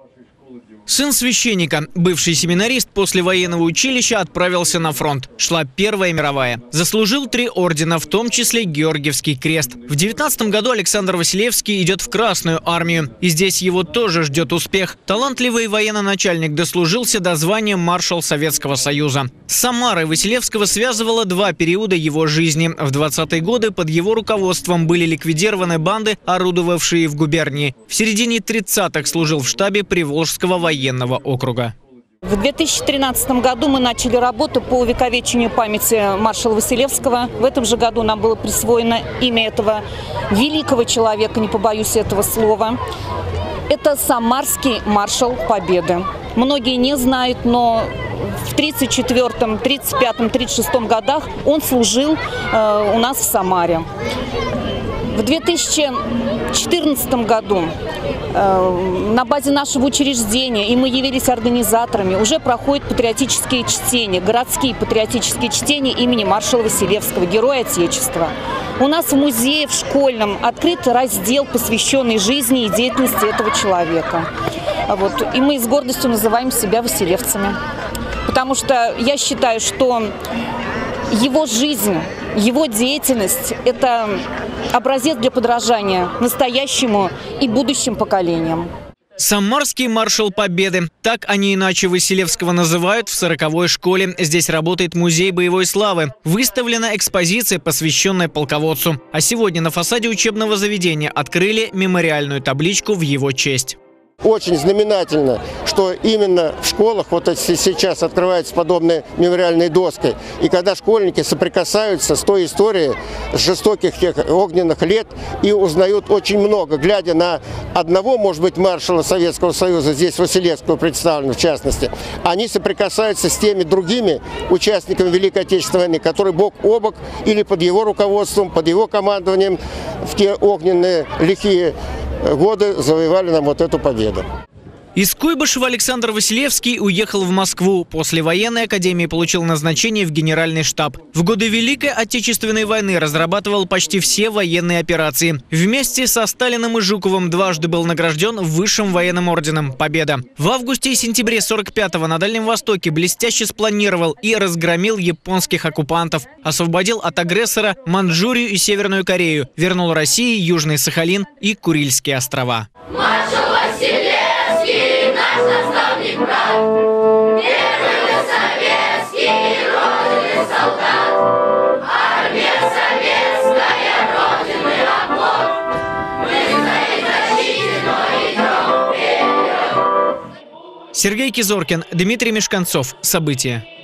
Сын священника, бывший семинарист, после военного училища отправился на фронт. Шла Первая мировая. Заслужил 3 ордена, в том числе Георгиевский крест. В 19 году Александр Василевский идет в Красную армию. И здесь его тоже ждет успех. Талантливый военно-начальник дослужился до звания маршал Советского Союза. С Самарой Василевского связывало 2 периода его жизни. В 20-е годы под его руководством были ликвидированы банды, орудовавшие в губернии. В середине 30-х служил в штабе Приволжского военного округа. В 2013 году мы начали работу по увековечению памяти маршала Василевского. В этом же году нам было присвоено имя этого великого человека, не побоюсь этого слова. Это самарский маршал Победы. Многие не знают, но в 1934, 1935, 1936 годах он служил у нас в Самаре. В 2014 году на базе нашего учреждения, и мы явились организаторами, уже проходят патриотические чтения, городские патриотические чтения имени маршала Василевского, Героя Отечества. У нас в музее, в школьном, открыт раздел, посвященный жизни и деятельности этого человека. И мы с гордостью называем себя василевцами. Потому что я считаю, что его жизнь, его деятельность – это образец для подражания настоящему и будущим поколениям. Самарский маршал Победы. Так, а не иначе, Василевского называют в 40-й школе. Здесь работает музей боевой славы. Выставлена экспозиция, посвященная полководцу. А сегодня на фасаде учебного заведения открыли мемориальную табличку в его честь. Очень знаменательно, что именно в школах вот сейчас открываются подобные мемориальные доски. И когда школьники соприкасаются с той историей, с жестоких тех огненных лет, и узнают очень много, глядя на одного, может быть, маршала Советского Союза, здесь Василевского представлено в частности, они соприкасаются с теми другими участниками Великой Отечественной войны, которые бок о бок или под его руководством, под его командованием в те огненные лихие годы завоевали нам вот эту победу. Из Куйбышева Александр Василевский уехал в Москву. После военной академии получил назначение в Генеральный штаб. В годы Великой Отечественной войны разрабатывал почти все военные операции. Вместе со Сталиным и Жуковым дважды был награжден высшим военным орденом «Победа». В августе и сентябре 45-го на Дальнем Востоке блестяще спланировал и разгромил японских оккупантов. Освободил от агрессора Манчжурию и Северную Корею. Вернул России Южный Сахалин и Курильские острова. Маршал Василевский, наш наставник, брат, первый советский родины солдат, армия советская, родины оплот, мы за их защиту идем вперед. Сергей Кизоркин, Дмитрий Мешканцов. События.